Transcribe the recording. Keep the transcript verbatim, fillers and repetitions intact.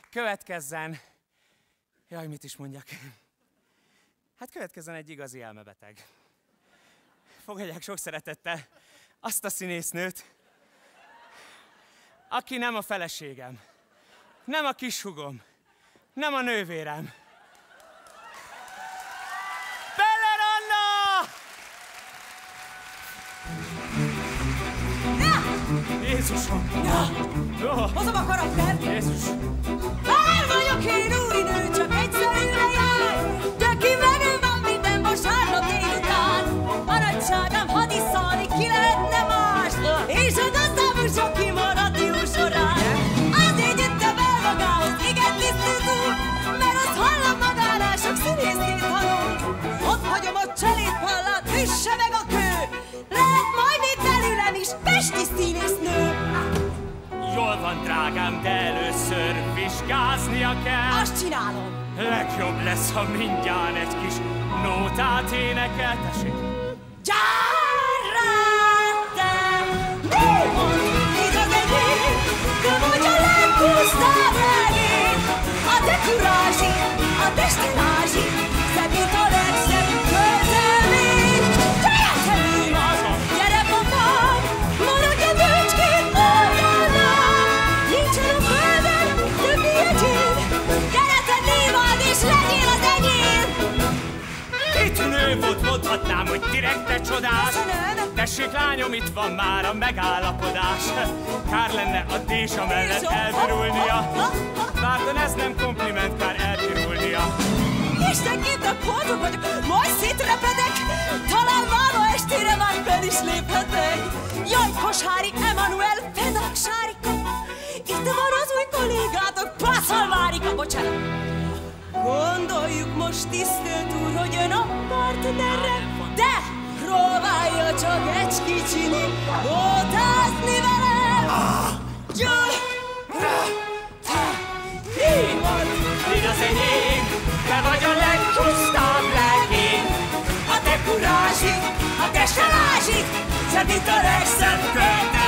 Következzen... Jaj, mit is mondjak? Hát következzen egy igazi elmebeteg. Fogadják sok szeretettel azt a színésznőt, aki nem a feleségem, nem a kishúgom, nem a nővérem. Peller Anna! Ja! Jézusom! Ja! Oh. Hozom a karakter! Jézus! Már vagyok én úrinő, csak egyszerűre jár, de ki menő van minden vasárnap délután. A nagyságám hadiszalni ki lehetne más, és a gazdából csak kimaradt jó során. Azért jöttem el magához, igen tisztelt úr, mert azt hallom magánál sok színésznét halom. Ott hagyom a cselédpallát, üsse meg a kő, lehet majd itt belőlem is pesti színésznő. Jól van, drágám, de először vizsgáznia kell. Azt csinálom. Legjobb lesz, ha mindjárt egy kis nótát énekel. Tessék! Gyárrá te! Mi mond, igaz enyém, de vagy a legpusztább regény. A te kurázsig, a testilázsig, szebb, mint a legszebb kötemény. Gyere, te művaz, gyere, papám, maradj a bőcskét oldalnál. Nincsen a földön többi egyén, gyere, te névad, és legyél az enyém. Kitűnő volt, mondhatnám, hogy direkt te csodás. Köszönöm. Tessék, lányom, itt van már a megállapodás. Kár lenne a désa mellett elvirulnia. Bárton ez nem kompliment, kár elpirulnia. Istenként a boldog vagyok, majd szétrepedek. Talán máma estére már fel is léphetek. Jaj, Koshári Emanuel, Fedák Sárika. Itt van az új kollégátok, Pászal Márika, bocsánat. Gondoljuk most, tisztelt úr, hogy ön a partnerre, de próbálja csak egy kicsini nótázni velem. Jaj, te, mi van? Így az enyém, te vagy a legpusztább legény. A te kurázsig, a te selázsig, Szebb, mint a legszebb könyv.